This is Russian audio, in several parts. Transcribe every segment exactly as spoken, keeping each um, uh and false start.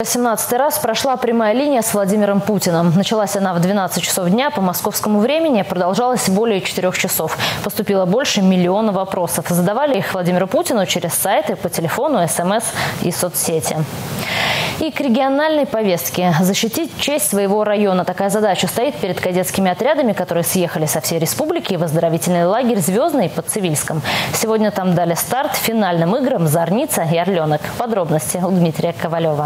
семнадцатый раз прошла прямая линия с Владимиром Путиным. Началась она в двенадцать часов дня по московскому времени, продолжалась более четырех часов. Поступило больше миллиона вопросов. Задавали их Владимиру Путину через сайты, по телефону, СМС и соцсети. И к региональной повестке. Защитить честь своего района. Такая задача стоит перед кадетскими отрядами, которые съехали со всей республики в оздоровительный лагерь «Звездный» под Цивильском. Сегодня там дали старт финальным играм «Зорница» и «Орленок». Подробности у Дмитрия Ковалева.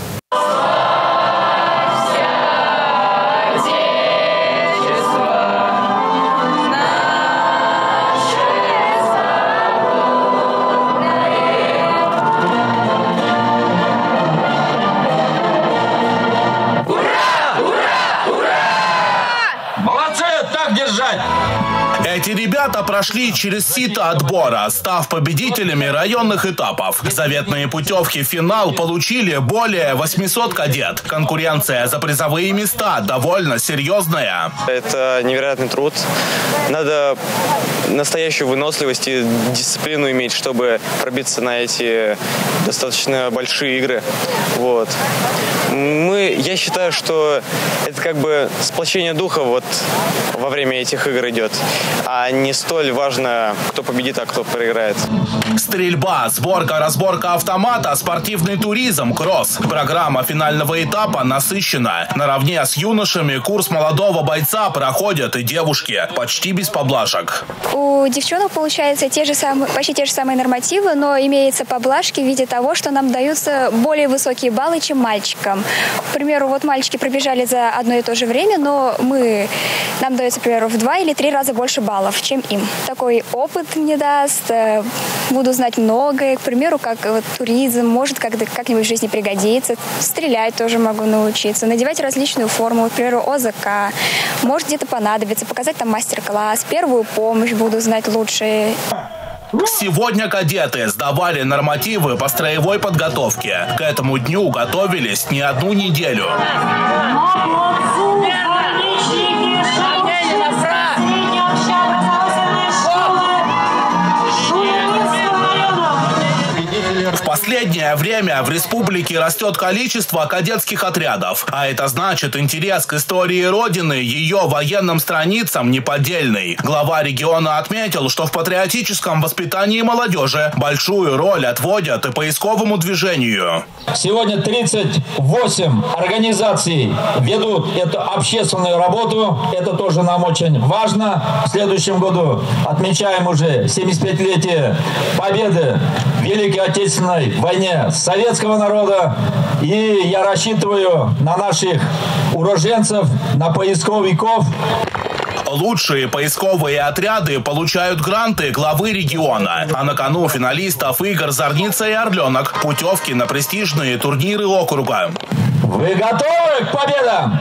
Эти ребята прошли через сито отбора, став победителями районных этапов. Заветные путевки в финал получили более восьмисот кадет. Конкуренция за призовые места довольно серьезная. Это невероятный труд. Надо настоящую выносливость и дисциплину иметь, чтобы пробиться на эти достаточно большие игры. Вот. Мы, я считаю, что это как бы сплочение духа вот во время этих игр идет, а не столь важно, кто победит, а кто проиграет. Стрельба, сборка, разборка автомата, спортивный туризм, кросс. Программа финального этапа насыщена. Наравне с юношами курс молодого бойца проходят и девушки, почти без поблажек. У девчонок получается те же самые, почти те же самые нормативы, но имеются поблажки в виде того, что нам даются более высокие баллы, чем мальчикам. К примеру, вот мальчики пробежали за одно и то же время, но мы, нам дается, к примеру, в два или три раза больше баллов, чем им. Такой опыт мне даст, буду знать многое, к примеру, как вот, туризм, может как-нибудь в жизни пригодится, стрелять тоже могу научиться, надевать различную форму, к примеру, ОЗК, может где-то понадобится, показать там мастер-класс, первую помощь буду знать лучше. Сегодня кадеты сдавали нормативы по строевой подготовке. К этому дню готовились не одну неделю. В последнее время в республике растет количество кадетских отрядов, а это значит, интерес к истории Родины, ее военным страницам неподдельный. Глава региона отметил, что в патриотическом воспитании молодежи большую роль отводят и поисковому движению. Сегодня тридцать восемь организаций ведут эту общественную работу. Это тоже нам очень важно. В следующем году отмечаем уже семидесятипятилетие победы в Великой Отечественной войне советского народа. И я рассчитываю на наших уроженцев, на поисковиков. Лучшие поисковые отряды получают гранты главы региона. А на кону финалистов игр «Зорница» и «Орленок» путевки на престижные турниры округа. Вы готовы к победам?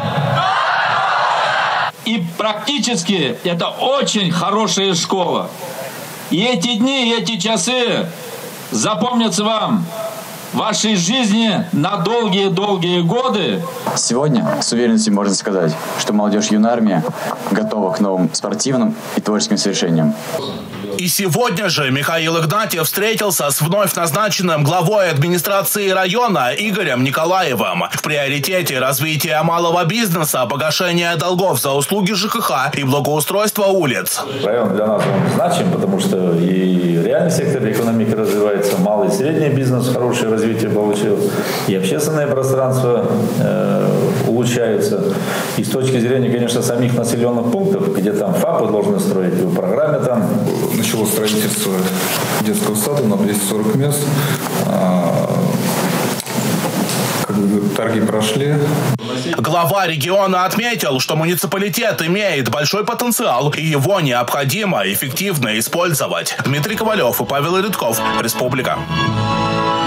И практически это очень хорошая школа. И эти дни, эти часы запомнятся вам в вашей жизни на долгие-долгие годы. Сегодня с уверенностью можно сказать, что молодежь юной армии готова к новым спортивным и творческим свершениям. И сегодня же Михаил Игнатьев встретился с вновь назначенным главой администрации района Игорем Николаевым. В приоритете развитие малого бизнеса, погашение долгов за услуги ЖКХ и благоустройство улиц. Район для нас он значим, потому что и реальный сектор экономики развивается, малый и средний бизнес хорошее развитие получил, и общественное пространство э, улучшается. И с точки зрения, конечно, самих населенных пунктов, где там ФАПы должны строить, в программе там начало строительство детского сада на двести сорок мест. Как бы торги прошли. Глава региона отметил, что муниципалитет имеет большой потенциал, и его необходимо эффективно использовать. Дмитрий Ковалев и Павел Рядков. Республика.